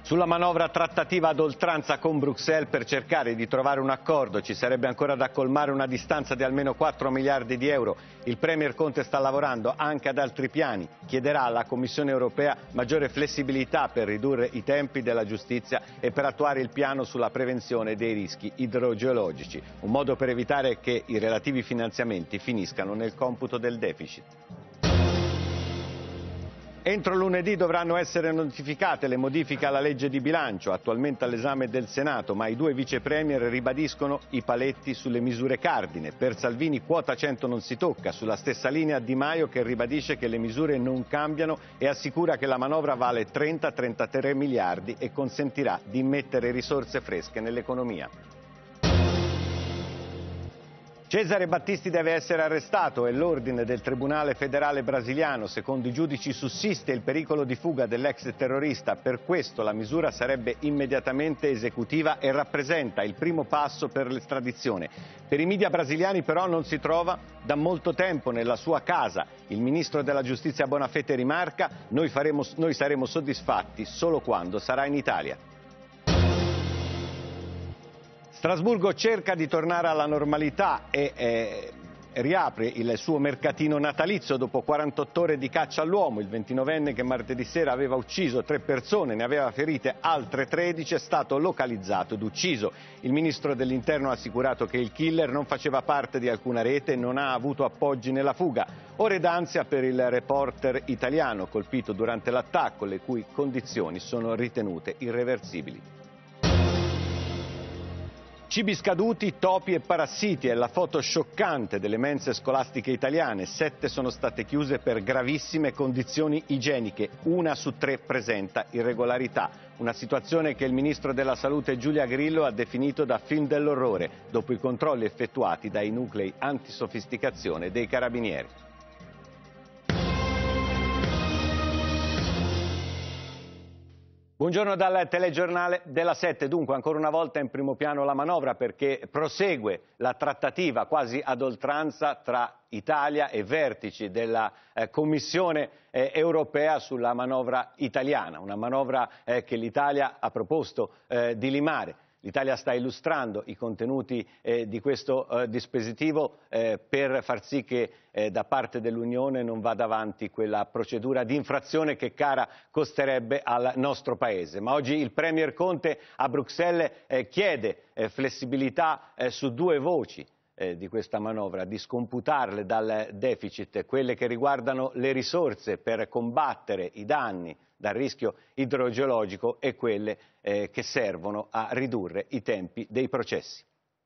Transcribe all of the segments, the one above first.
Sulla manovra trattativa ad oltranza con Bruxelles per cercare di trovare un accordo ci sarebbe ancora da colmare una distanza di almeno 4 miliardi di euro. Il Premier Conte sta lavorando anche ad altri piani. Chiederà alla Commissione europea maggiore flessibilità per ridurre i tempi della giustizia e per attuare il piano sulla prevenzione dei rischi idrogeologici, un modo per evitare che i relativi finanziamenti finiscano nel computo del deficit. Entro lunedì dovranno essere notificate le modifiche alla legge di bilancio, attualmente all'esame del Senato, ma i due vice premier ribadiscono i paletti sulle misure cardine. Per Salvini quota 100 non si tocca, sulla stessa linea Di Maio che ribadisce che le misure non cambiano e assicura che la manovra vale 30-33 miliardi e consentirà di immettere risorse fresche nell'economia. Cesare Battisti deve essere arrestato, è l'ordine del Tribunale federale brasiliano. Secondo i giudici sussiste il pericolo di fuga dell'ex terrorista, per questo la misura sarebbe immediatamente esecutiva e rappresenta il primo passo per l'estradizione. Per i media brasiliani però non si trova da molto tempo nella sua casa. Il ministro della giustizia Bonafede rimarca: noi saremo soddisfatti solo quando sarà in Italia. Strasburgo cerca di tornare alla normalità e riapre il suo mercatino natalizio dopo 48 ore di caccia all'uomo. Il 29enne che martedì sera aveva ucciso 3 persone, ne aveva ferite altre 13, è stato localizzato ed ucciso. Il ministro dell'Interno ha assicurato che il killer non faceva parte di alcuna rete e non ha avuto appoggi nella fuga. Ore d'ansia per il reporter italiano colpito durante l'attacco, le cui condizioni sono ritenute irreversibili. Cibi scaduti, topi e parassiti è la foto scioccante delle mense scolastiche italiane. 7 sono state chiuse per gravissime condizioni igieniche, 1 su 3 presenta irregolarità. Una situazione che il ministro della Salute Giulia Grillo ha definito da film dell'orrore, dopo i controlli effettuati dai nuclei antisofisticazione dei carabinieri. Buongiorno dal telegiornale della 7. Dunque ancora una volta in primo piano la manovra perché prosegue la trattativa quasi ad oltranza tra Italia e vertici della Commissione europea sulla manovra italiana, una manovra che l'Italia ha proposto di limare. L'Italia sta illustrando i contenuti di questo dispositivo per far sì che da parte dell'Unione non vada avanti quella procedura di infrazione che cara costerebbe al nostro Paese. Ma oggi il Premier Conte a Bruxelles chiede flessibilità su 2 voci di questa manovra, di scomputarle dal deficit, quelle che riguardano le risorse per combattere i danni dal rischio idrogeologico e quelle che servono a ridurre i tempi dei processi.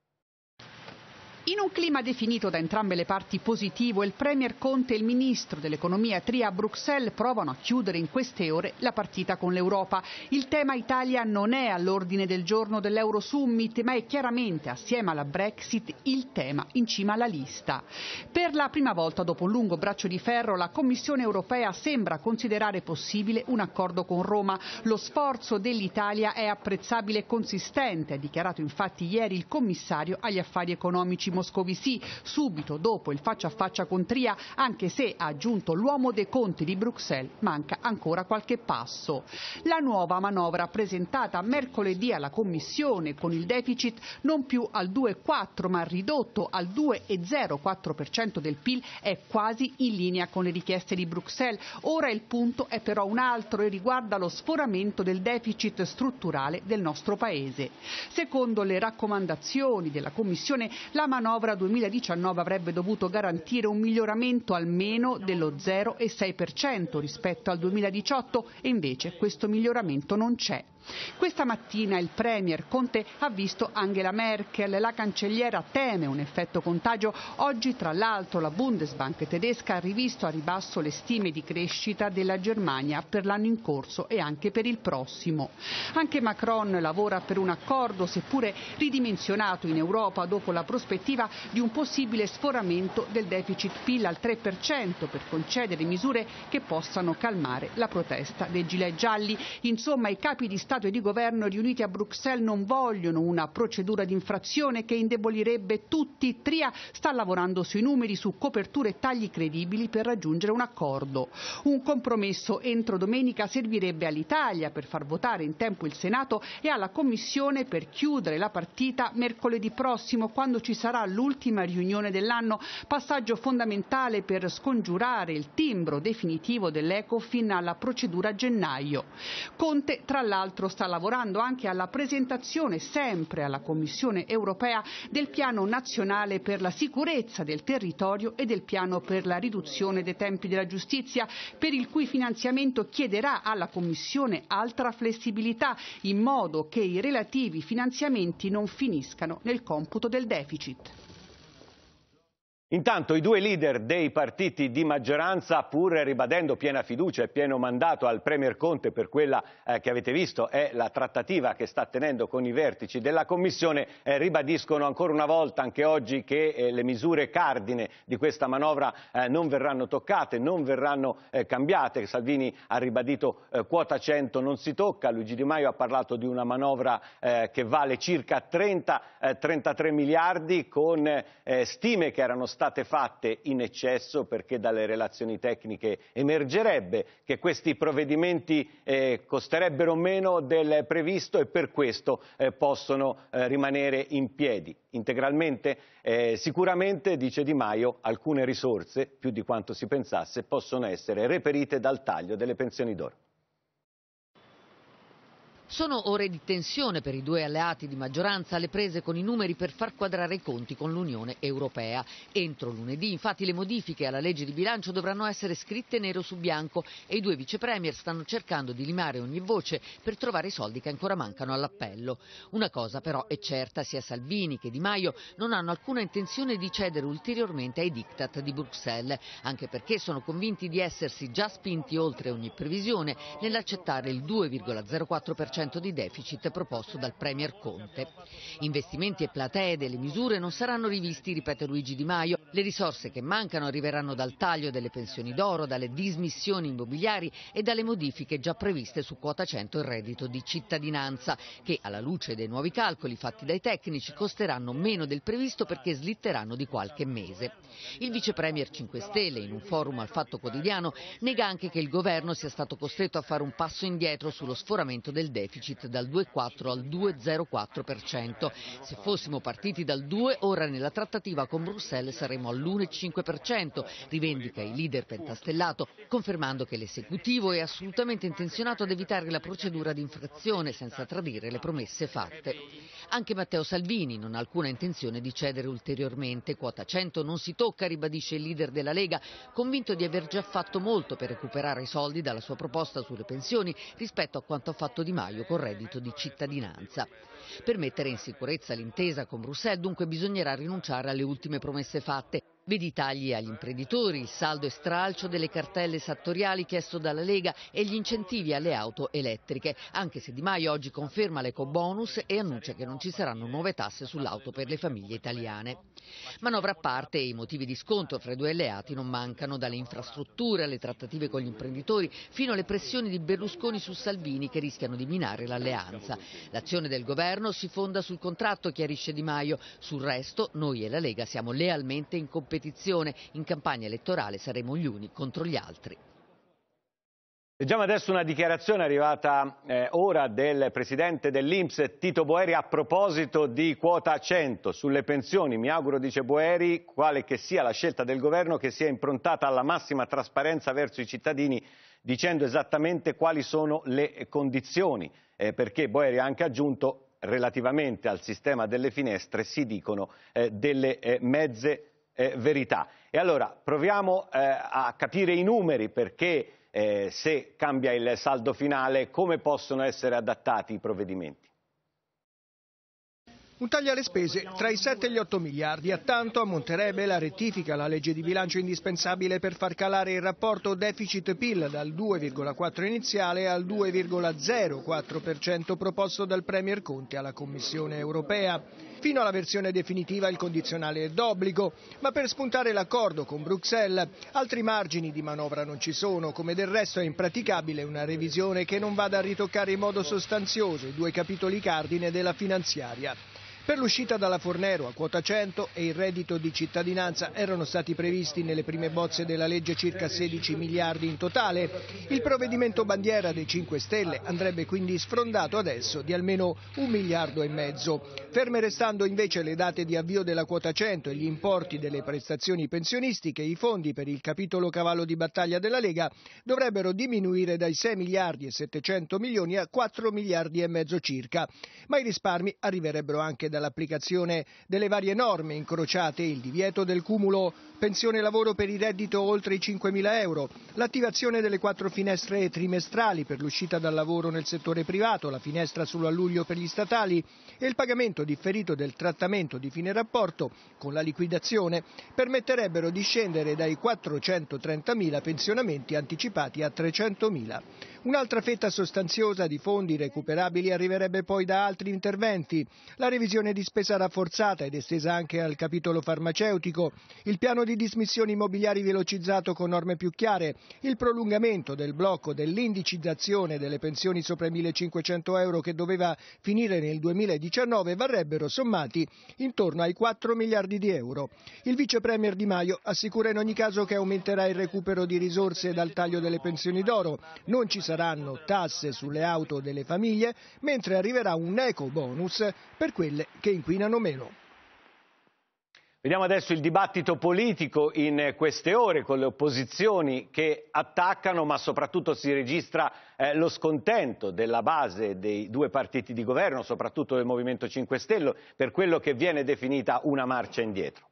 In un clima definito da entrambe le parti positivo, il Premier Conte e il Ministro dell'Economia Tria a Bruxelles provano a chiudere in queste ore la partita con l'Europa. Il tema Italia non è all'ordine del giorno dell'Eurosummit, ma è chiaramente, assieme alla Brexit, il tema in cima alla lista. Per la prima volta dopo un lungo braccio di ferro, la Commissione europea sembra considerare possibile un accordo con Roma. Lo sforzo dell'Italia è apprezzabile e consistente, ha dichiarato infatti ieri il commissario agli affari economici Moscovici, subito dopo il faccia a faccia con Tria, anche se, ha aggiunto l'uomo dei conti di Bruxelles, manca ancora qualche passo. La nuova manovra presentata mercoledì alla Commissione con il deficit non più al 2,4 ma ridotto al 2,04% del PIL è quasi in linea con le richieste di Bruxelles. Ora il punto è però un altro e riguarda lo sforamento del deficit strutturale del nostro Paese. Secondo le raccomandazioni della Commissione, la manovra 2019 avrebbe dovuto garantire un miglioramento almeno dello 0,6% rispetto al 2018 e invece questo miglioramento non c'è. Questa mattina il Premier Conte ha visto Angela Merkel, la cancelliera teme un effetto contagio. Oggi tra l'altro la Bundesbank tedesca ha rivisto a ribasso le stime di crescita della Germania per l'anno in corso e anche per il prossimo. Anche Macron lavora per un accordo, seppure ridimensionato in Europa dopo la prospettiva di un possibile sforamento del deficit PIL al 3% per concedere misure che possano calmare la protesta dei gilet gialli. Insomma, i capi di Stato Stato e di Governo riuniti a Bruxelles non vogliono una procedura di infrazione che indebolirebbe tutti. Tria sta lavorando sui numeri, su coperture e tagli credibili per raggiungere un accordo. Un compromesso entro domenica servirebbe all'Italia per far votare in tempo il Senato e alla Commissione per chiudere la partita mercoledì prossimo, quando ci sarà l'ultima riunione dell'anno, passaggio fondamentale per scongiurare il timbro definitivo dell'Ecofin alla procedura a gennaio. Conte, tra l'altro, sta lavorando anche alla presentazione, sempre alla Commissione europea, del piano nazionale per la sicurezza del territorio e del piano per la riduzione dei tempi della giustizia, per il cui finanziamento chiederà alla Commissione altra flessibilità, in modo che i relativi finanziamenti non finiscano nel computo del deficit. Intanto i due leader dei partiti di maggioranza, pur ribadendo piena fiducia e pieno mandato al Premier Conte per quella che avete visto è la trattativa che sta tenendo con i vertici della Commissione, ribadiscono ancora una volta anche oggi che le misure cardine di questa manovra non verranno toccate, non verranno cambiate. Salvini ha ribadito quota 100 non si tocca, Luigi Di Maio ha parlato di una manovra che vale circa 30-33 miliardi con stime che erano state fatte in eccesso, perché dalle relazioni tecniche emergerebbe che questi provvedimenti costerebbero meno del previsto e per questo possono rimanere in piedi integralmente. Sicuramente, dice Di Maio, alcune risorse, più di quanto si pensasse, possono essere reperite dal taglio delle pensioni d'oro. Sono ore di tensione per i due alleati di maggioranza alle prese con i numeri per far quadrare i conti con l'Unione Europea. Entro lunedì, infatti, le modifiche alla legge di bilancio dovranno essere scritte nero su bianco e i due vice premier stanno cercando di limare ogni voce per trovare i soldi che ancora mancano all'appello. Una cosa però è certa, sia Salvini che Di Maio non hanno alcuna intenzione di cedere ulteriormente ai diktat di Bruxelles, anche perché sono convinti di essersi già spinti oltre ogni previsione nell'accettare il 2,04% di deficit proposto dal Premier Conte. Investimenti e platee delle misure non saranno rivisti, ripete Luigi Di Maio. Le risorse che mancano arriveranno dal taglio delle pensioni d'oro, dalle dismissioni immobiliari e dalle modifiche già previste su quota 100 e reddito di cittadinanza, che alla luce dei nuovi calcoli fatti dai tecnici costeranno meno del previsto perché slitteranno di qualche mese. Il vice premier 5 Stelle, in un forum al Fatto Quotidiano, nega anche che il governo sia stato costretto a fare un passo indietro sullo sforamento del deficit dal 2,4 al 2,04%. Se fossimo partiti dal 2, ora nella trattativa con Bruxelles saremmo all'1,5%, rivendica il leader pentastellato, confermando che l'esecutivo è assolutamente intenzionato ad evitare la procedura di infrazione senza tradire le promesse fatte. Anche Matteo Salvini non ha alcuna intenzione di cedere ulteriormente. Quota 100 non si tocca, ribadisce il leader della Lega, convinto di aver già fatto molto per recuperare i soldi dalla sua proposta sulle pensioni rispetto a quanto ha fatto Di Maio con reddito di cittadinanza. Per mettere in sicurezza l'intesa con Bruxelles dunque bisognerà rinunciare alle ultime promesse fatte. Vedi i tagli agli imprenditori, il saldo e stralcio delle cartelle esattoriali chiesto dalla Lega e gli incentivi alle auto elettriche, anche se Di Maio oggi conferma l'ecobonus e annuncia che non ci saranno nuove tasse sull'auto per le famiglie italiane. Manovra a parte, i motivi di scontro fra i due alleati non mancano, dalle infrastrutture alle trattative con gli imprenditori fino alle pressioni di Berlusconi su Salvini che rischiano di minare l'alleanza. L'azione del governo si fonda sul contratto, chiarisce Di Maio, sul resto noi e la Lega siamo lealmente in competizione. In campagna elettorale saremo gli uni contro gli altri. Leggiamo adesso una dichiarazione arrivata ora del presidente dell'INPS Tito Boeri a proposito di quota 100 sulle pensioni. Mi auguro, dice Boeri, quale che sia la scelta del governo, che sia improntata alla massima trasparenza verso i cittadini, dicendo esattamente quali sono le condizioni, perché Boeri ha anche aggiunto relativamente al sistema delle finestre si dicono delle mezze verità. E allora proviamo a capire i numeri, perché se cambia il saldo finale come possono essere adattati i provvedimenti. Un taglio alle spese tra i 7 e gli 8 miliardi, a tanto ammonterebbe la rettifica alla legge di bilancio indispensabile per far calare il rapporto deficit-PIL dal 2,4 iniziale al 2,04% proposto dal Premier Conte alla Commissione europea. Fino alla versione definitiva il condizionale è d'obbligo, ma per spuntare l'accordo con Bruxelles altri margini di manovra non ci sono, come del resto è impraticabile una revisione che non vada a ritoccare in modo sostanzioso i due capitoli cardine della finanziaria. Per l'uscita dalla Fornero a quota 100 e il reddito di cittadinanza erano stati previsti nelle prime bozze della legge circa 16 miliardi in totale. Il provvedimento bandiera dei 5 Stelle andrebbe quindi sfrondato adesso di almeno 1,5 miliardi. Ferme restando invece le date di avvio della quota 100 e gli importi delle prestazioni pensionistiche, i fondi per il capitolo cavallo di battaglia della Lega dovrebbero diminuire dai 6 miliardi e 700 milioni a 4 miliardi e mezzo circa. Ma i risparmi arriverebbero anche dall'applicazione delle varie norme incrociate, il divieto del cumulo pensione lavoro per il reddito oltre i 5.000 euro, l'attivazione delle 4 finestre trimestrali per l'uscita dal lavoro nel settore privato, la finestra solo a luglio per gli statali e il pagamento differito del trattamento di fine rapporto con la liquidazione permetterebbero di scendere dai 430.000 pensionamenti anticipati a 300.000. Un'altra fetta sostanziosa di fondi recuperabili arriverebbe poi da altri interventi, la revisione di spesa rafforzata ed estesa anche al capitolo farmaceutico, il piano di dismissioni immobiliari velocizzato con norme più chiare, il prolungamento del blocco dell'indicizzazione delle pensioni sopra i 1.500 euro che doveva finire nel 2019 varrebbero sommati intorno ai 4 miliardi di euro. Il vice premier Di Maio assicura in ogni caso che aumenterà il recupero di risorse dal taglio delle pensioni d'oro, non ci saranno tasse sulle auto delle famiglie, mentre arriverà un eco bonus per quelle che inquinano meno. Vediamo adesso il dibattito politico in queste ore con le opposizioni che attaccano, ma soprattutto si registra lo scontento della base dei due partiti di governo, soprattutto del Movimento 5 Stelle, per quello che viene definita una marcia indietro.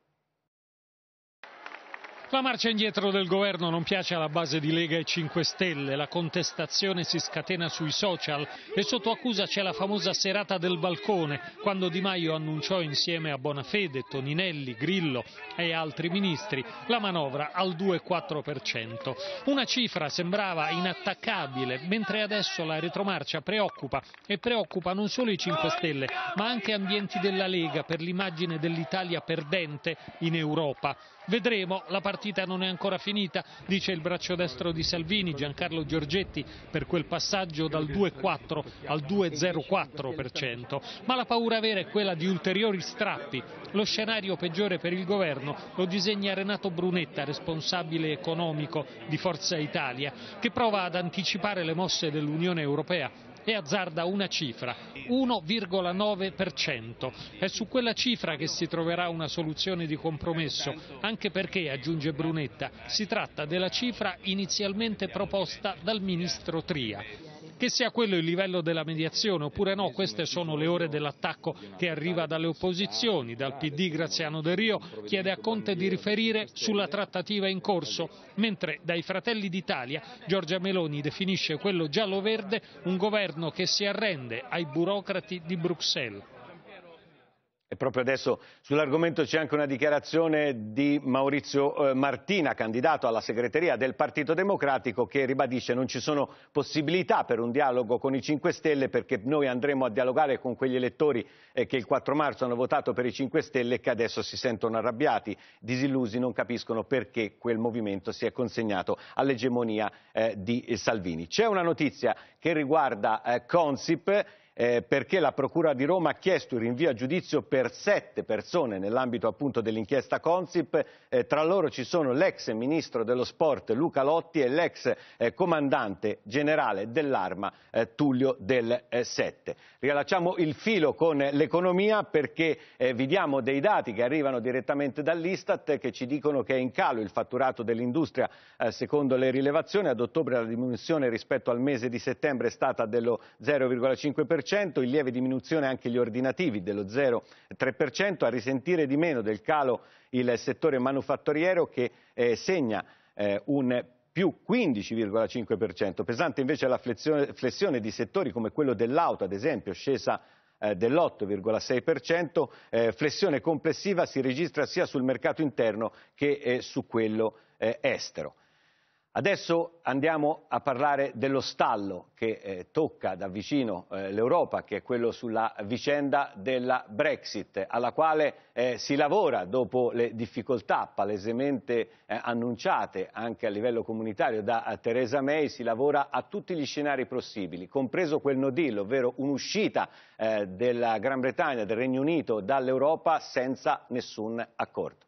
La marcia indietro del governo non piace alla base di Lega e 5 Stelle, la contestazione si scatena sui social e sotto accusa c'è la famosa serata del balcone, quando Di Maio annunciò insieme a Bonafede, Toninelli, Grillo e altri ministri la manovra al 2,4%. Una cifra sembrava inattaccabile, mentre adesso la retromarcia preoccupa, e preoccupa non solo i 5 Stelle, ma anche ambienti della Lega per l'immagine dell'Italia perdente in Europa. Vedremo, la partita non è ancora finita, dice il braccio destro di Salvini, Giancarlo Giorgetti, per quel passaggio dal 2,4 al 2,04%. Ma la paura vera è quella di ulteriori strappi. Lo scenario peggiore per il governo lo disegna Renato Brunetta, responsabile economico di Forza Italia, che prova ad anticipare le mosse dell'Unione Europea e azzarda una cifra, 1,9%. È su quella cifra che si troverà una soluzione di compromesso, anche perché, aggiunge Brunetta, si tratta della cifra inizialmente proposta dal ministro Tria. Che sia quello il livello della mediazione oppure no, queste sono le ore dell'attacco che arriva dalle opposizioni. Dal PD Graziano Del Rio chiede a Conte di riferire sulla trattativa in corso, mentre dai Fratelli d'Italia Giorgia Meloni definisce quello giallo-verde un governo che si arrende ai burocrati di Bruxelles. E proprio adesso sull'argomento c'è anche una dichiarazione di Maurizio Martina, candidato alla segreteria del Partito Democratico, che ribadisce non ci sono possibilità per un dialogo con i 5 Stelle perché noi andremo a dialogare con quegli elettori che il 4 marzo hanno votato per i 5 Stelle e che adesso si sentono arrabbiati, disillusi, non capiscono perché quel movimento si è consegnato all'egemonia di Salvini. C'è una notizia che riguarda Consip, perché la Procura di Roma ha chiesto il rinvio a giudizio per 7 persone nell'ambito appunto dell'inchiesta Consip, tra loro ci sono l'ex ministro dello sport Luca Lotti e l'ex comandante generale dell'Arma Tullio Del Sette. Riallacciamo il filo con l'economia perché vi diamo dei dati che arrivano direttamente dall'Istat che ci dicono che è in calo il fatturato dell'industria secondo le rilevazioni. Ad ottobre la diminuzione rispetto al mese di settembre è stata dello 0,5%, in lieve diminuzione anche gli ordinativi dello 0,3%, a risentire di meno del calo il settore manufatturiero che segna un più 15,5%, pesante invece la flessione di settori come quello dell'auto, ad esempio, scesa dell'8,6%, flessione complessiva si registra sia sul mercato interno che su quello estero. Adesso andiamo a parlare dello stallo che tocca da vicino l'Europa, che è quello sulla vicenda della Brexit, alla quale si lavora dopo le difficoltà palesemente annunciate anche a livello comunitario da Theresa May. Si lavora a tutti gli scenari possibili, compreso quel no deal, ovvero un'uscita della Gran Bretagna, del Regno Unito dall'Europa senza nessun accordo.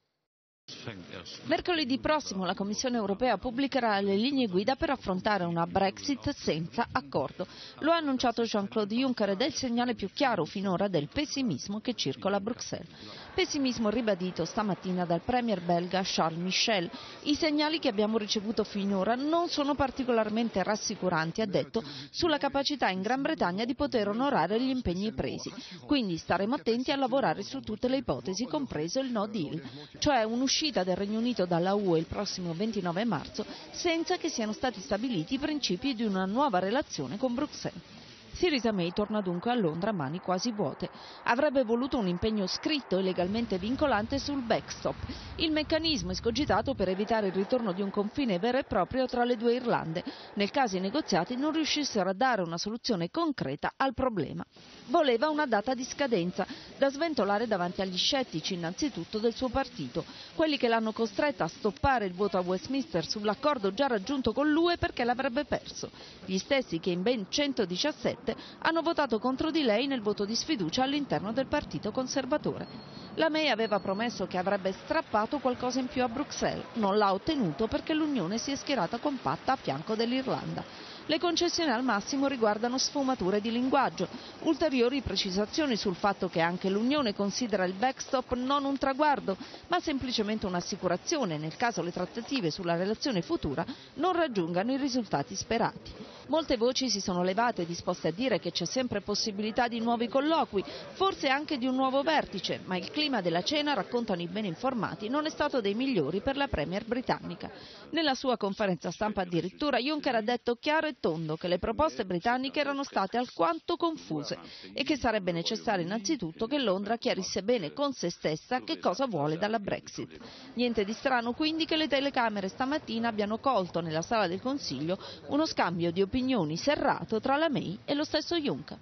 Mercoledì prossimo la Commissione europea pubblicherà le linee guida per affrontare una Brexit senza accordo. Lo ha annunciato Jean-Claude Juncker ed è il segnale più chiaro finora del pessimismo che circola a Bruxelles. Pessimismo ribadito stamattina dal premier belga Charles Michel. I segnali che abbiamo ricevuto finora non sono particolarmente rassicuranti, ha detto, sulla capacità in Gran Bretagna di poter onorare gli impegni presi. Quindi staremo attenti a lavorare su tutte le ipotesi, compreso il no deal, cioè un'uscita del Regno Unito dalla UE il prossimo 29 marzo senza che siano stati stabiliti i principi di una nuova relazione con Bruxelles. Theresa May torna dunque a Londra a mani quasi vuote. Avrebbe voluto un impegno scritto e legalmente vincolante sul backstop, il meccanismo escogitato per evitare il ritorno di un confine vero e proprio tra le due Irlande, nel caso i negoziati non riuscissero a dare una soluzione concreta al problema. Voleva una data di scadenza, da sventolare davanti agli scettici innanzitutto del suo partito, quelli che l'hanno costretta a stoppare il voto a Westminster sull'accordo già raggiunto con l'UE perché l'avrebbe perso, gli stessi che in ben 117 hanno votato contro di lei nel voto di sfiducia all'interno del Partito Conservatore. La May aveva promesso che avrebbe strappato qualcosa in più a Bruxelles, non l'ha ottenuto perché l'Unione si è schierata compatta a fianco dell'Irlanda. Le concessioni al massimo riguardano sfumature di linguaggio, ulteriori precisazioni sul fatto che anche l'Unione considera il backstop non un traguardo, ma semplicemente un'assicurazione nel caso le trattative sulla relazione futura non raggiungano i risultati sperati. Molte voci si sono levate disposte a dire che c'è sempre possibilità di nuovi colloqui, forse anche di un nuovo vertice, ma il clima della cena, raccontano i ben informati, non è stato dei migliori per la premier britannica. Nella sua conferenza stampa addirittura Juncker ha detto chiaro e tondo che le proposte britanniche erano state alquanto confuse e che sarebbe necessario innanzitutto che Londra chiarisse bene con se stessa che cosa vuole dalla Brexit. Niente di strano quindi che le telecamere stamattina abbiano colto nella sala del Consiglio uno scambio di opinioni serrato tra la May e lo stesso Juncker.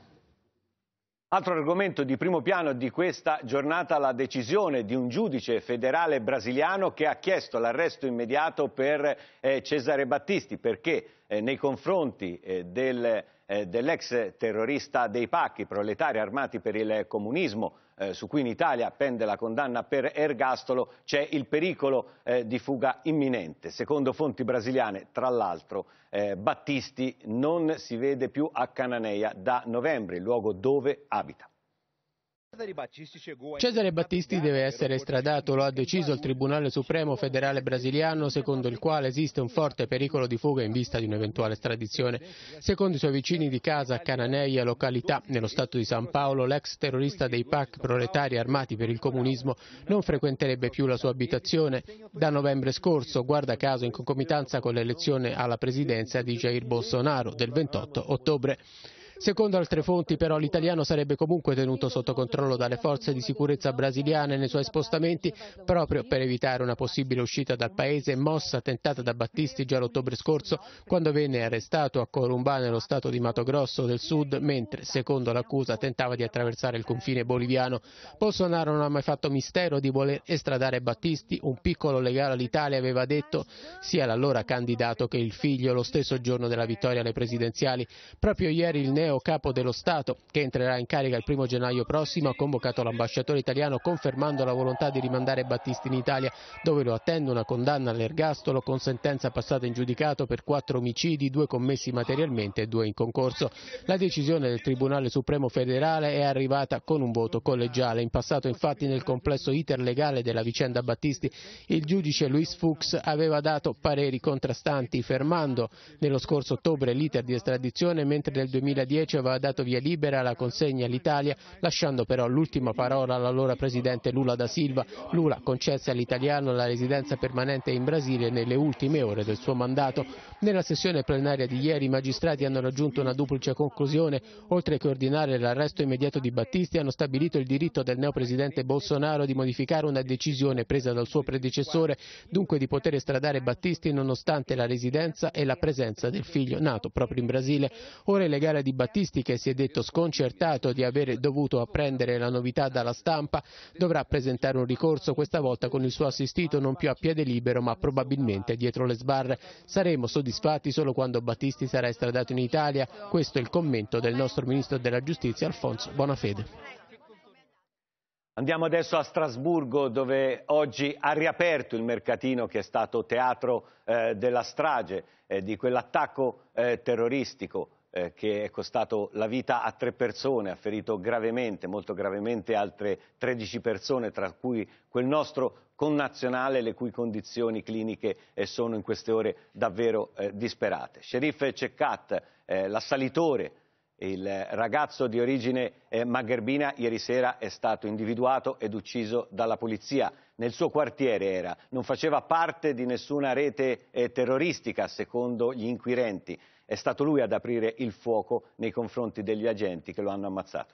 Altro argomento di primo piano di questa giornata, la decisione di un giudice federale brasiliano che ha chiesto l'arresto immediato per Cesare Battisti perché nei confronti dell'ex terrorista dei PAC, i proletari armati per il comunismo, su cui in Italia pende la condanna per ergastolo, c'è il pericolo di fuga imminente. Secondo fonti brasiliane, tra l'altro, Battisti non si vede più a Cananeia da novembre, il luogo dove abita. Cesare Battisti deve essere estradato, lo ha deciso il Tribunale Supremo federale brasiliano, secondo il quale esiste un forte pericolo di fuga in vista di un'eventuale estradizione. Secondo i suoi vicini di casa a Cananeia, località nello stato di San Paolo, l'ex terrorista dei PAC, proletari armati per il comunismo, non frequenterebbe più la sua abitazione da novembre scorso, guarda caso in concomitanza con l'elezione alla presidenza di Jair Bolsonaro del 28 ottobre. Secondo altre fonti però l'italiano sarebbe comunque tenuto sotto controllo dalle forze di sicurezza brasiliane nei suoi spostamenti proprio per evitare una possibile uscita dal paese, mossa tentata da Battisti già l'ottobre scorso quando venne arrestato a Corumbá nello stato di Mato Grosso del Sud mentre, secondo l'accusa, tentava di attraversare il confine boliviano. Bolsonaro non ha mai fatto mistero di voler estradare Battisti, un piccolo legale all'Italia aveva detto sia l'allora candidato che il figlio lo stesso giorno della vittoria alle presidenziali. Proprio ieri il neo capo dello Stato, che entrerà in carica il 1 gennaio prossimo, ha convocato l'ambasciatore italiano confermando la volontà di rimandare Battisti in Italia, dove lo attende una condanna all'ergastolo con sentenza passata in giudicato per 4 omicidi, 2 commessi materialmente e 2 in concorso. La decisione del Tribunale Supremo federale è arrivata con un voto collegiale. In passato, infatti, nel complesso iter legale della vicenda Battisti, il giudice Luis Fuchs aveva dato pareri contrastanti, fermando nello scorso ottobre l'iter di estradizione, mentre nel 2010 2010 aveva dato via libera alla consegna all'Italia, lasciando però l'ultima parola all'allora presidente Lula da Silva. Lula concesse all'italiano la residenza permanente in Brasile nelle ultime ore del suo mandato. Nella sessione plenaria di ieri i magistrati hanno raggiunto una duplice conclusione. Oltre che ordinare l'arresto immediato di Battisti, hanno stabilito il diritto del neopresidente Bolsonaro di modificare una decisione presa dal suo predecessore, dunque di poter estradare Battisti nonostante la residenza e la presenza del figlio nato proprio in Brasile. Ora il legale di Battisti, che si è detto sconcertato di aver dovuto apprendere la novità dalla stampa, dovrà presentare un ricorso, questa volta con il suo assistito non più a piede libero ma probabilmente dietro le sbarre. Saremo soddisfatti solo quando Battisti sarà estradato in Italia. Questo è il commento del nostro ministro della giustizia Alfonso Bonafede. Andiamo adesso a Strasburgo, dove oggi ha riaperto il mercatino che è stato teatro della strage, di quell'attacco terroristico che è costato la vita a 3 persone, ha ferito gravemente, molto gravemente altre 13 persone, tra cui quel nostro connazionale le cui condizioni cliniche sono in queste ore davvero disperate. Sherif Cekkat, l'assalitore, il ragazzo di origine magherbina, ieri sera è stato individuato ed ucciso dalla polizia. Nel suo quartiere era, non faceva parte di nessuna rete terroristica, secondo gli inquirenti. È stato lui ad aprire il fuoco nei confronti degli agenti che lo hanno ammazzato.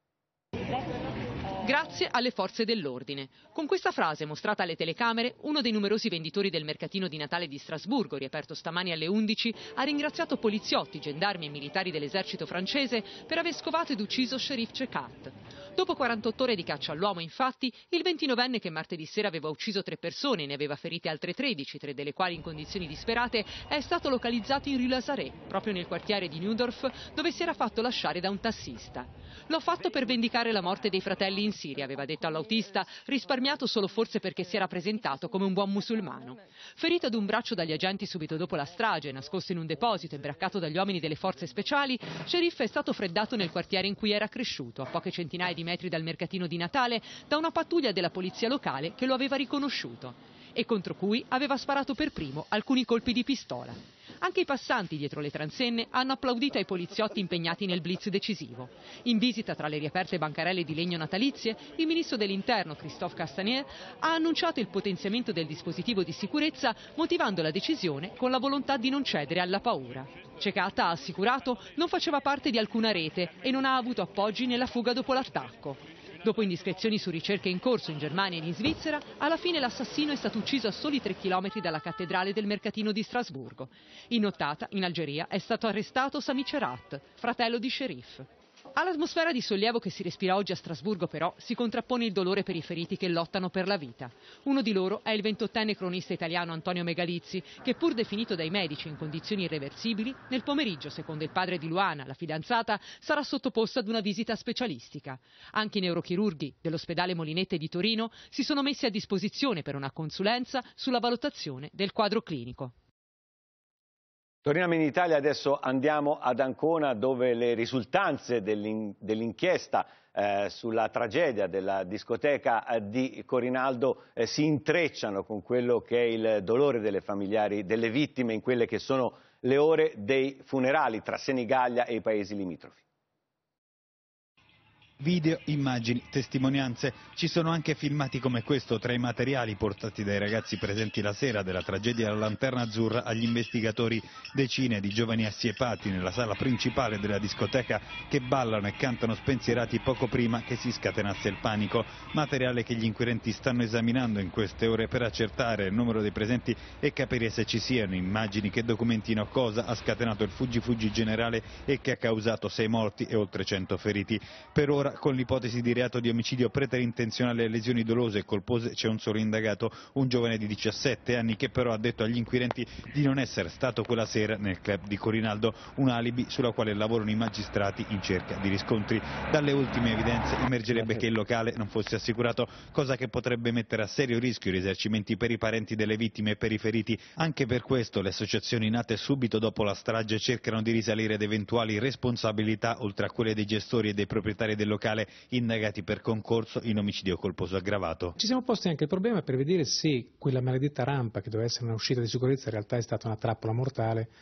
Grazie alle forze dell'ordine. Con questa frase mostrata alle telecamere, uno dei numerosi venditori del mercatino di Natale di Strasburgo, riaperto stamani alle 11, ha ringraziato poliziotti, gendarmi e militari dell'esercito francese per aver scovato ed ucciso Sherif Cekkat. Dopo 48 ore di caccia all'uomo, infatti, il 29enne che martedì sera aveva ucciso 3 persone e ne aveva ferite altre 13, 3 delle quali in condizioni disperate, è stato localizzato in Rue Lazaret, proprio nel quartiere di Neudorf, dove si era fatto lasciare da un tassista. L'ho fatto per vendicare la morte dei fratelli in Siria, aveva detto all'autista, risparmiato solo forse perché si era presentato come un buon musulmano. Ferito ad un braccio dagli agenti subito dopo la strage, nascosto in un deposito e braccato dagli uomini delle forze speciali, Sherif è stato freddato nel quartiere in cui era cresciuto, a poche centinaia di metri dal mercatino di Natale, da una pattuglia della polizia locale che lo aveva riconosciuto e contro cui aveva sparato per primo alcuni colpi di pistola. Anche i passanti dietro le transenne hanno applaudito ai poliziotti impegnati nel blitz decisivo. In visita tra le riaperte bancarelle di legno natalizie, il ministro dell'Interno Christophe Castaner ha annunciato il potenziamento del dispositivo di sicurezza, motivando la decisione con la volontà di non cedere alla paura. Cekkat, ha assicurato, non faceva parte di alcuna rete e non ha avuto appoggi nella fuga dopo l'attacco. Dopo indiscrezioni su ricerche in corso in Germania e in Svizzera, alla fine l'assassino è stato ucciso a soli 3 chilometri dalla cattedrale del mercatino di Strasburgo. In nottata, in Algeria, è stato arrestato Sami Cerat, fratello di Sherif. All'atmosfera di sollievo che si respira oggi a Strasburgo, però, si contrappone il dolore per i feriti che lottano per la vita. Uno di loro è il 28enne cronista italiano Antonio Megalizzi, che pur definito dai medici in condizioni irreversibili, nel pomeriggio, secondo il padre di Luana, la fidanzata, sarà sottoposto ad una visita specialistica. Anche i neurochirurghi dell'ospedale Molinette di Torino si sono messi a disposizione per una consulenza sulla valutazione del quadro clinico. Torniamo in Italia, adesso andiamo ad Ancona, dove le risultanze dell'inchiesta sulla tragedia della discoteca di Corinaldo si intrecciano con quello che è il dolore delle familiari delle vittime in quelle che sono le ore dei funerali tra Senigallia e i paesi limitrofi. Video, immagini, testimonianze. Ci sono anche filmati come questo tra i materiali portati dai ragazzi presenti la sera della tragedia della Lanterna Azzurra agli investigatori. Decine di giovani assiepati nella sala principale della discoteca che ballano e cantano spensierati poco prima che si scatenasse il panico. Materiale che gli inquirenti stanno esaminando in queste ore per accertare il numero dei presenti e capire se ci siano immagini che documentino cosa ha scatenato il fuggi-fuggi generale e che ha causato 6 morti e oltre 100 feriti. Per ora, con l'ipotesi di reato di omicidio preterintenzionale e lesioni dolose e colpose c'è un solo indagato, un giovane di 17 anni che però ha detto agli inquirenti di non essere stato quella sera nel club di Corinaldo, un alibi sulla quale lavorano i magistrati in cerca di riscontri. Dalle ultime evidenze emergerebbe che il locale non fosse assicurato, cosa che potrebbe mettere a serio rischio i risarcimenti per i parenti delle vittime e per i feriti. Anche per questo le associazioni nate subito dopo la strage cercano di risalire ad eventuali responsabilità oltre a quelle dei gestori e dei proprietari del locale indagati per concorso in omicidio colposo aggravato. Ci siamo posti anche il problema per vedere se quella maledetta rampa che doveva essere una uscita di sicurezza in realtà è stata una trappola mortale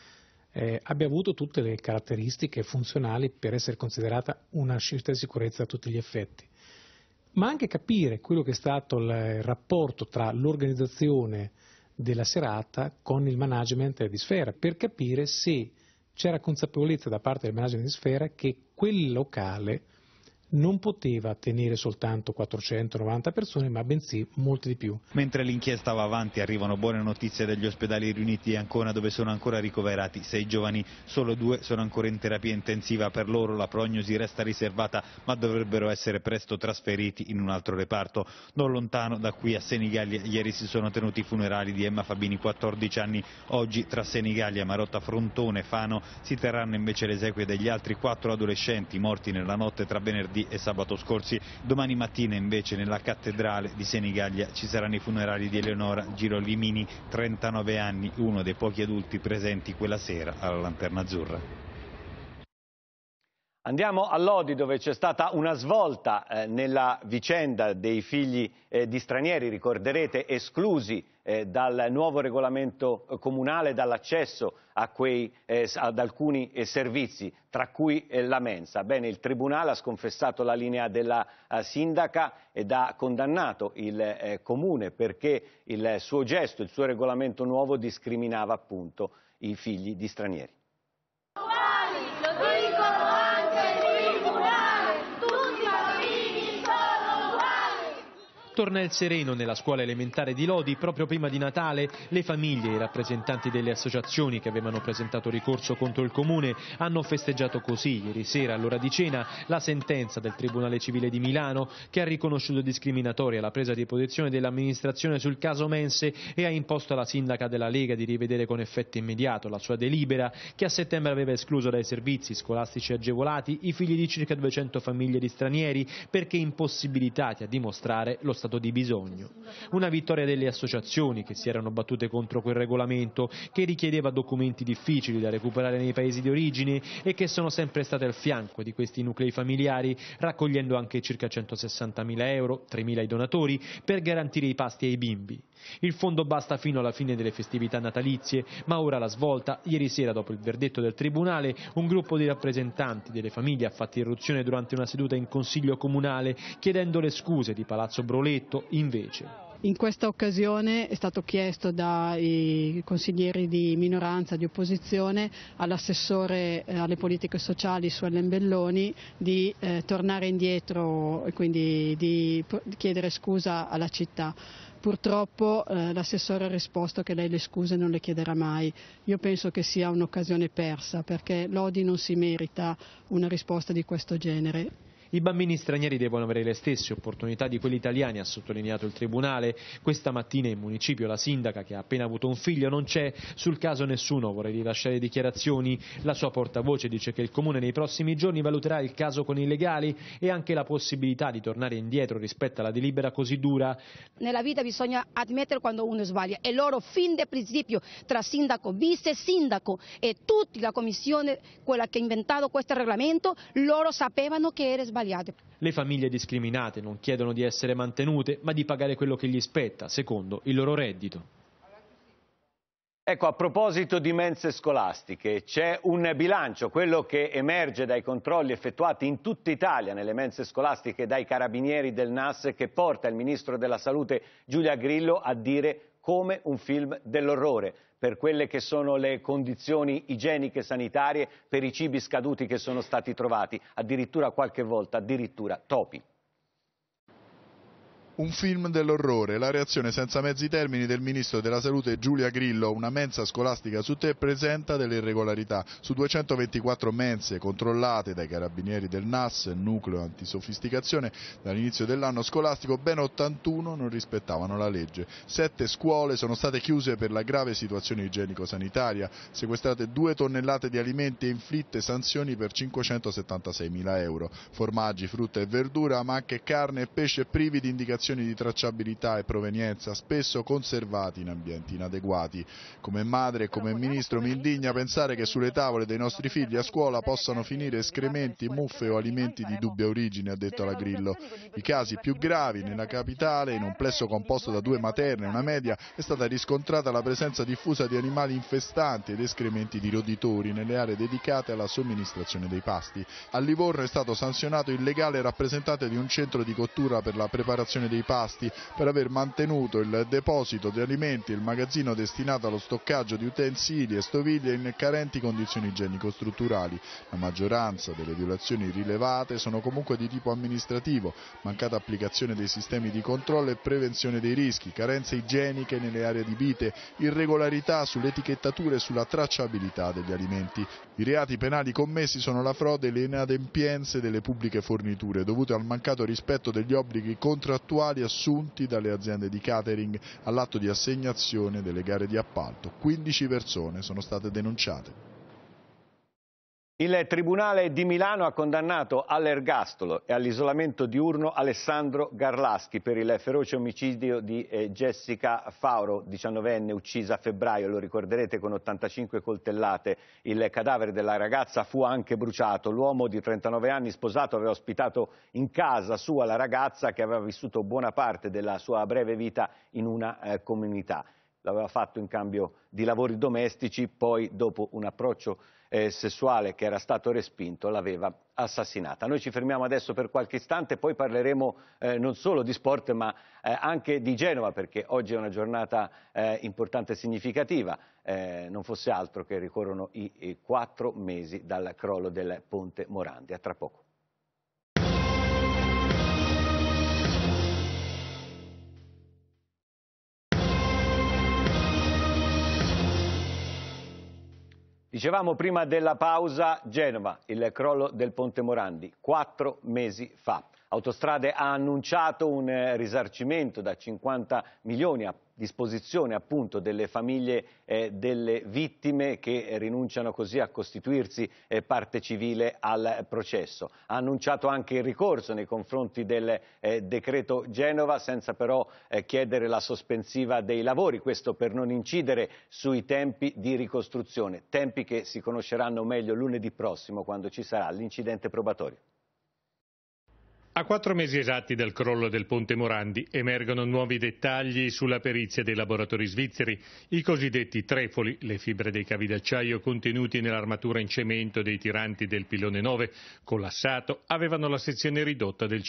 abbia avuto tutte le caratteristiche funzionali per essere considerata una scelta di sicurezza a tutti gli effetti. Ma anche capire quello che è stato il rapporto tra l'organizzazione della serata con il management di Sfera, per capire se c'era consapevolezza da parte del management di Sfera che quel locale non poteva tenere soltanto 490 persone, ma bensì molte di più. Mentre l'inchiesta va avanti, arrivano buone notizie dagli ospedali riuniti di Ancona, dove sono ancora ricoverati 6 giovani, solo 2 sono ancora in terapia intensiva. Per loro la prognosi resta riservata, ma dovrebbero essere presto trasferiti in un altro reparto. Non lontano da qui, a Senigallia, ieri si sono tenuti i funerali di Emma Fabini, 14 anni. Oggi tra Senigallia, Marotta, Frontone, Fano si terranno invece le esequie degli altri 4 adolescenti morti nella notte tra venerdì e sabato scorsi. Domani mattina invece nella cattedrale di Senigallia ci saranno i funerali di Eleonora Girolimini, 39 anni, uno dei pochi adulti presenti quella sera alla Lanterna Azzurra. Andiamo a Lodi, dove c'è stata una svolta nella vicenda dei figli di stranieri, ricorderete, esclusi dal nuovo regolamento comunale dall'accesso ad alcuni servizi, tra cui la mensa. Bene, il Tribunale ha sconfessato la linea della sindaca ed ha condannato il Comune perché il suo gesto, il suo regolamento nuovo discriminava appunto i figli di stranieri. Torna il sereno nella scuola elementare di Lodi. Proprio prima di Natale le famiglie e i rappresentanti delle associazioni che avevano presentato ricorso contro il Comune hanno festeggiato così ieri sera all'ora di cena la sentenza del Tribunale Civile di Milano, che ha riconosciuto discriminatoria la presa di posizione dell'amministrazione sul caso mense e ha imposto alla sindaca della Lega di rivedere con effetto immediato la sua delibera, che a settembre aveva escluso dai servizi scolastici agevolati i figli di circa 200 famiglie di stranieri perché impossibilitati a dimostrare lo stato di bisogno. Una vittoria delle associazioni che si erano battute contro quel regolamento, che richiedeva documenti difficili da recuperare nei paesi di origine e che sono sempre state al fianco di questi nuclei familiari, raccogliendo anche circa 160.000 euro, 3.000 ai donatori, per garantire i pasti ai bimbi. Il fondo basta fino alla fine delle festività natalizie, ma ora la svolta. Ieri sera, dopo il verdetto del Tribunale, un gruppo di rappresentanti delle famiglie ha fatto irruzione durante una seduta in Consiglio Comunale, chiedendo le scuse di Palazzo Broletto. Invece, in questa occasione è stato chiesto dai consiglieri di minoranza, di opposizione, all'assessore alle politiche sociali Suellen Belloni di tornare indietro e quindi di chiedere scusa alla città. Purtroppo l'assessore ha risposto che lei le scuse non le chiederà mai. Io penso che sia un'occasione persa, perché Lodi non si merita una risposta di questo genere. I bambini stranieri devono avere le stesse opportunità di quelli italiani, ha sottolineato il Tribunale. Questa mattina in municipio la sindaca, che ha appena avuto un figlio, non c'è. Sul caso nessuno vuole rilasciare dichiarazioni. La sua portavoce dice che il Comune nei prossimi giorni valuterà il caso con i legali e anche la possibilità di tornare indietro rispetto alla delibera così dura. Nella vita bisogna ammettere quando uno sbaglia e loro fin da principio, tra sindaco, vice sindaco e tutta la commissione, quella che ha inventato questo regolamento, loro sapevano che era sbagliato. Le famiglie discriminate non chiedono di essere mantenute, ma di pagare quello che gli spetta, secondo il loro reddito. Ecco, a proposito di mense scolastiche, c'è un bilancio, quello che emerge dai controlli effettuati in tutta Italia nelle mense scolastiche dai carabinieri del NAS, che porta il ministro della Salute Giulia Grillo a dire come un film dell'orrore per quelle che sono le condizioni igieniche sanitarie, per i cibi scaduti che sono stati trovati, addirittura qualche volta addirittura topi. Un film dell'orrore, la reazione senza mezzi termini del ministro della Salute Giulia Grillo. Una mensa scolastica su 3 presenta delle irregolarità. Su 224 mense controllate dai carabinieri del NAS, nucleo antisofisticazione, dall'inizio dell'anno scolastico, ben 81 non rispettavano la legge. 7 scuole sono state chiuse per la grave situazione igienico-sanitaria, sequestrate 2 tonnellate di alimenti e inflitte sanzioni per 576.000 euro. Formaggi, frutta e verdura, ma anche carne e pesce privi di indicazioni condizioni di tracciabilità e provenienza, spesso conservati in ambienti inadeguati. Come madre e come ministro mi indigna pensare che sulle tavole dei nostri figli a scuola possano finire escrementi, muffe o alimenti di dubbia origine, ha detto la Grillo. I casi più gravi: nella capitale, in un plesso composto da 2 materne e una media, è stata riscontrata la presenza diffusa di animali infestanti ed escrementi di roditori nelle aree dedicate alla somministrazione dei pasti. A Livorno è stato sanzionato il legale rappresentante di un centro di cottura per la preparazione dei pasti per aver mantenuto il deposito di alimenti e il magazzino destinato allo stoccaggio di utensili e stoviglie in carenti condizioni igienico-strutturali. La maggioranza delle violazioni rilevate sono comunque di tipo amministrativo: mancata applicazione dei sistemi di controllo e prevenzione dei rischi, carenze igieniche nelle aree adibite, irregolarità sull'etichettatura e sulla tracciabilità degli alimenti. I reati penali commessi sono la frode e le inadempienze delle pubbliche forniture dovute al mancato rispetto degli obblighi contrattuali assunti dalle aziende di catering all'atto di assegnazione delle gare di appalto. 15 persone sono state denunciate. Il Tribunale di Milano ha condannato all'ergastolo e all'isolamento diurno Alessandro Garlaschi per il feroce omicidio di Jessica Fauro, 19enne, uccisa a febbraio, lo ricorderete, con 85 coltellate. Il cadavere della ragazza fu anche bruciato. L'uomo di 39 anni, sposato, aveva ospitato in casa sua la ragazza che aveva vissuto buona parte della sua breve vita in una comunità. L'aveva fatto in cambio di lavori domestici, poi dopo un approccio sessuale che era stato respinto l'aveva assassinata. Noi ci fermiamo adesso per qualche istante, poi parleremo non solo di sport ma anche di Genova, perché oggi è una giornata importante e significativa, non fosse altro che ricorrono i 4 mesi dal crollo del ponte Morandi. A tra poco. Dicevamo prima della pausa, Genova, il crollo del ponte Morandi, 4 mesi fa. Autostrade ha annunciato un risarcimento da 50 milioni a disposizione appunto delle famiglie delle vittime, che rinunciano così a costituirsi parte civile al processo. Ha annunciato anche il ricorso nei confronti del decreto Genova, senza però chiedere la sospensiva dei lavori, questo per non incidere sui tempi di ricostruzione, tempi che si conosceranno meglio lunedì prossimo, quando ci sarà l'incidente probatorio. A 4 mesi esatti dal crollo del ponte Morandi emergono nuovi dettagli sulla perizia dei laboratori svizzeri. I cosiddetti trefoli, le fibre dei cavi d'acciaio contenuti nell'armatura in cemento dei tiranti del pilone 9, collassato, avevano la sezione ridotta del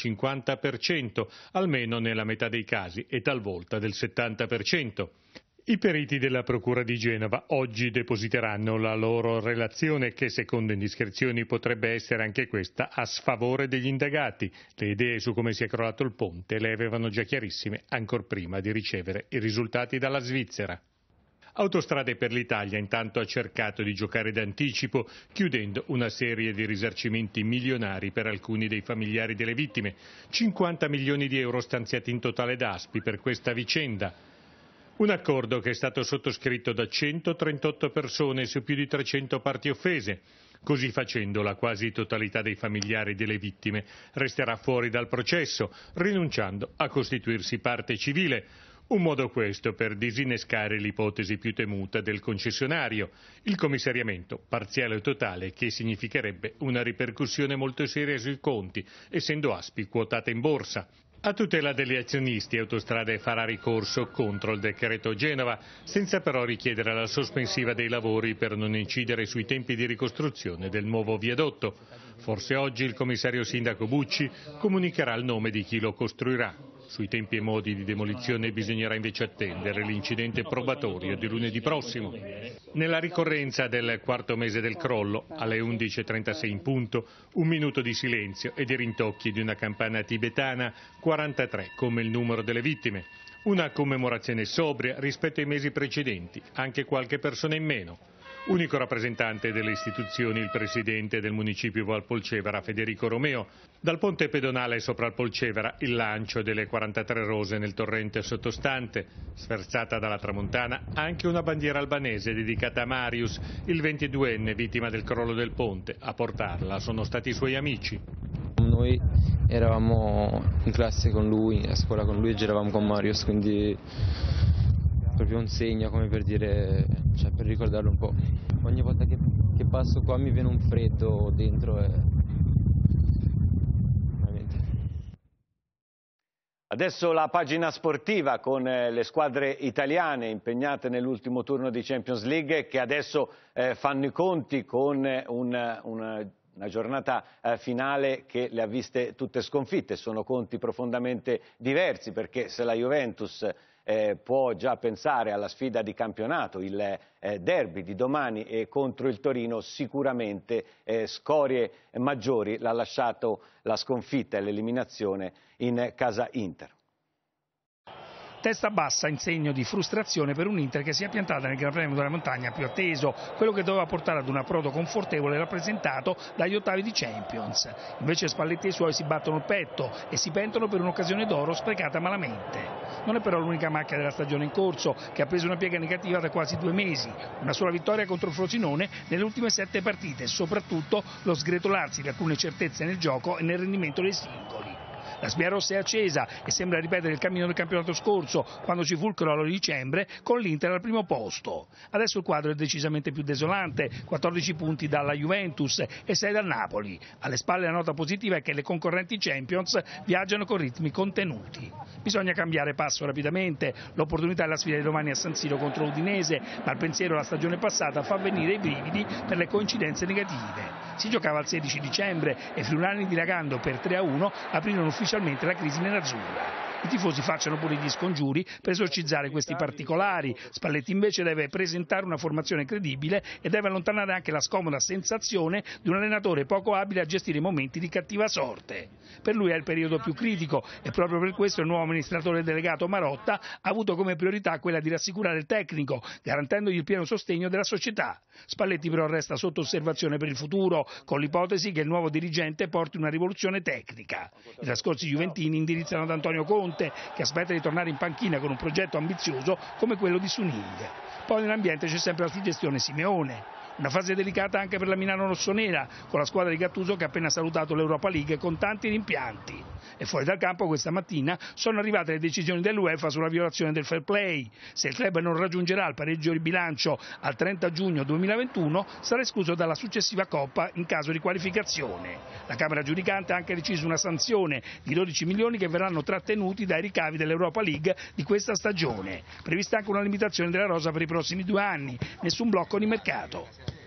50%, almeno nella metà dei casi, e talvolta del 70%. I periti della Procura di Genova oggi depositeranno la loro relazione, che secondo indiscrezioni potrebbe essere anche questa a sfavore degli indagati. Le idee su come si è crollato il ponte le avevano già chiarissime ancor prima di ricevere i risultati dalla Svizzera. Autostrade per l'Italia intanto ha cercato di giocare d'anticipo, chiudendo una serie di risarcimenti milionari per alcuni dei familiari delle vittime. 50 milioni di euro stanziati in totale da ASPI per questa vicenda. Un accordo che è stato sottoscritto da 138 persone su più di 300 parti offese. Così facendo, la quasi totalità dei familiari delle vittime resterà fuori dal processo, rinunciando a costituirsi parte civile. Un modo questo per disinnescare l'ipotesi più temuta del concessionario, il commissariamento parziale o totale, che significherebbe una ripercussione molto seria sui conti, essendo ASPI quotata in borsa. A tutela degli azionisti, Autostrade farà ricorso contro il decreto Genova, senza però richiedere la sospensiva dei lavori per non incidere sui tempi di ricostruzione del nuovo viadotto. Forse oggi il commissario sindaco Bucci comunicherà il nome di chi lo costruirà. Sui tempi e modi di demolizione bisognerà invece attendere l'incidente probatorio di lunedì prossimo. Nella ricorrenza del 4° mese del crollo, alle 11:36 in punto, 1 minuto di silenzio e di rintocchi di una campana tibetana, 43 come il numero delle vittime. Una commemorazione sobria rispetto ai mesi precedenti, anche qualche persona in meno. Unico rappresentante delle istituzioni il presidente del municipio Valpolcevera, Federico Romeo. Dal ponte pedonale sopra il Polcevera il lancio delle 43 rose nel torrente sottostante. Sferzata dalla tramontana anche una bandiera albanese dedicata a Marius, il 22enne vittima del crollo del ponte. A portarla sono stati i suoi amici. Noi eravamo in classe con lui, a scuola con lui e giravamo con Marius, quindi proprio un segno, come per dire, cioè per ricordarlo un po'. Ogni volta che passo qua mi viene un freddo dentro Adesso la pagina sportiva con le squadre italiane impegnate nell'ultimo turno di Champions League, che adesso fanno i conti con una giornata finale che le ha viste tutte sconfitte. Sono conti profondamente diversi, perché se la Juventus può già pensare alla sfida di campionato, il derby di domani contro il Torino, sicuramente scorie maggiori l'ha lasciato la sconfitta e l'eliminazione in casa Inter. Testa bassa in segno di frustrazione per un Inter che si è piantata nel Gran Premio della Montagna più atteso, quello che doveva portare ad un approdo confortevole rappresentato dagli ottavi di Champions. Invece Spalletti e i suoi si battono il petto e si pentono per un'occasione d'oro sprecata malamente. Non è però l'unica macchia della stagione in corso, che ha preso una piega negativa da quasi 2 mesi. Una sola vittoria contro il Frosinone nelle ultime 7 partite e soprattutto lo sgretolarsi di alcune certezze nel gioco e nel rendimento dei singoli. La spia rossa è accesa e sembra ripetere il cammino del campionato scorso, quando ci fu il crollo di dicembre con l'Inter al primo posto. Adesso il quadro è decisamente più desolante: 14 punti dalla Juventus e 6 dal Napoli. Alle spalle la nota positiva è che le concorrenti Champions viaggiano con ritmi contenuti. Bisogna cambiare passo rapidamente. L'opportunità è la sfida di domani a San Siro contro l'Udinese, ma il pensiero alla stagione passata fa venire i brividi per le coincidenze negative. Si giocava il 16 dicembre e Friulani, dilagando per 3-1, aprirono ufficialmente la crisi nerazzurra. I tifosi facciano pure gli scongiuri per esorcizzare questi particolari. Spalletti invece deve presentare una formazione credibile e deve allontanare anche la scomoda sensazione di un allenatore poco abile a gestire i momenti di cattiva sorte. Per lui è il periodo più critico e proprio per questo il nuovo amministratore delegato Marotta ha avuto come priorità quella di rassicurare il tecnico, garantendogli il pieno sostegno della società. Spalletti però resta sotto osservazione per il futuro, con l'ipotesi che il nuovo dirigente porti una rivoluzione tecnica. I trascorsi juventini indirizzano ad Antonio Conte, che aspetta di tornare in panchina con un progetto ambizioso come quello di Suning. Poi nell'ambiente c'è sempre la suggestione Simeone. Una fase delicata anche per la Milano rossonera, con la squadra di Gattuso che ha appena salutato l'Europa League con tanti rimpianti. E fuori dal campo questa mattina sono arrivate le decisioni dell'UEFA sulla violazione del fair play. Se il club non raggiungerà il pareggio di bilancio al 30 giugno 2021 sarà escluso dalla successiva Coppa in caso di qualificazione. La Camera giudicante ha anche deciso una sanzione di 12 milioni che verranno trattenuti dai ricavi dell'Europa League di questa stagione. Prevista anche una limitazione della rosa per i prossimi 2 anni, nessun blocco di mercato.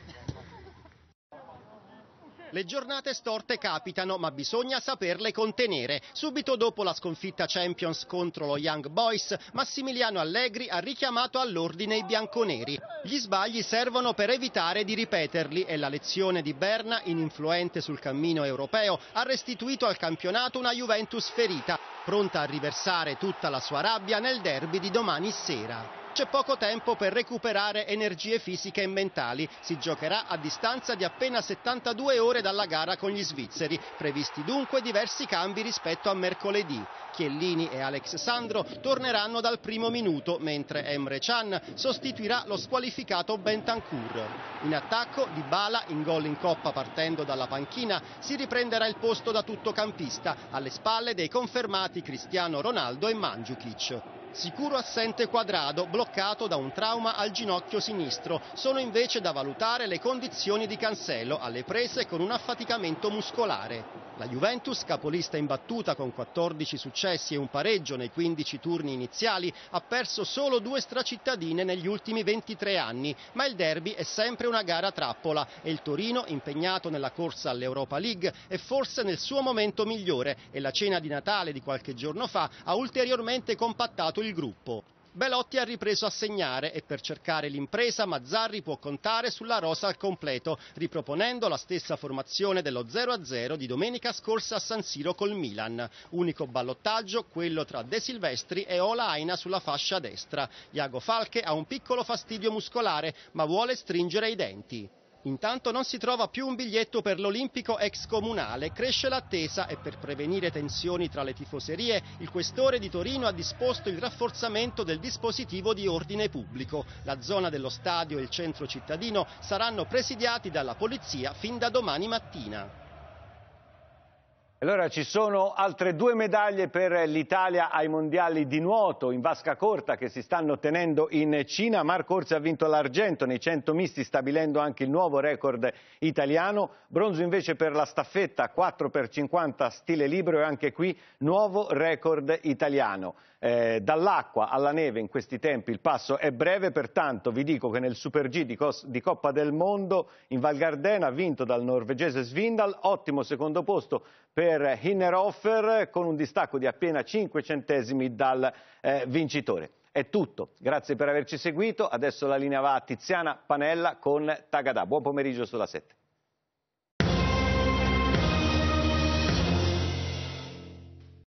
Le giornate storte capitano, ma bisogna saperle contenere. Subito dopo la sconfitta Champions contro lo Young Boys, Massimiliano Allegri ha richiamato all'ordine i bianconeri. Gli sbagli servono per evitare di ripeterli e la lezione di Berna, ininfluente sul cammino europeo, ha restituito al campionato una Juventus ferita, pronta a riversare tutta la sua rabbia nel derby di domani sera. C'è poco tempo per recuperare energie fisiche e mentali. Si giocherà a distanza di appena 72 ore dalla gara con gli svizzeri. Previsti dunque diversi cambi rispetto a mercoledì. Chiellini e Alex Sandro torneranno dal primo minuto, mentre Emre Can sostituirà lo squalificato Bentancur. In attacco Dybala, in gol in Coppa partendo dalla panchina, si riprenderà il posto da tuttocampista, alle spalle dei confermati Cristiano Ronaldo e Mandžukić. Sicuro assente Quadrado, bloccato da un trauma al ginocchio sinistro. Sono invece da valutare le condizioni di Cancelo, alle prese con un affaticamento muscolare. La Juventus, capolista imbattuta con 14 successi e un pareggio nei 15 turni iniziali, ha perso solo 2 stracittadine negli ultimi 23 anni, ma il derby è sempre una gara trappola e il Torino, impegnato nella corsa all'Europa League, è forse nel suo momento migliore e la cena di Natale di qualche giorno fa ha ulteriormente compattato il gruppo. Belotti ha ripreso a segnare e per cercare l'impresa Mazzarri può contare sulla rosa al completo, riproponendo la stessa formazione dello 0-0 di domenica scorsa a San Siro col Milan. Unico ballottaggio quello tra De Silvestri e Ola Aina sulla fascia destra. Iago Falche ha un piccolo fastidio muscolare ma vuole stringere i denti. Intanto non si trova più un biglietto per l'Olimpico ex comunale, cresce l'attesa e per prevenire tensioni tra le tifoserie il questore di Torino ha disposto il rafforzamento del dispositivo di ordine pubblico. La zona dello stadio e il centro cittadino saranno presidiati dalla polizia fin da domani mattina. Allora ci sono altre 2 medaglie per l'Italia ai mondiali di nuoto in vasca corta che si stanno tenendo in Cina. Marco Orsi ha vinto l'argento nei 100 misti, stabilendo anche il nuovo record italiano. Bronzo invece per la staffetta 4x50 stile libero, e anche qui nuovo record italiano. Dall'acqua alla neve in questi tempi il passo è breve, pertanto vi dico che nel Super G di Coppa del Mondo in Val Gardena, vinto dal norvegese Svindal, ottimo secondo posto per Hinnerhofer con un distacco di appena 5 centesimi dal vincitore. È tutto, grazie per averci seguito, adesso la linea va a Tiziana Panella con Tagada. Buon pomeriggio sulla 7.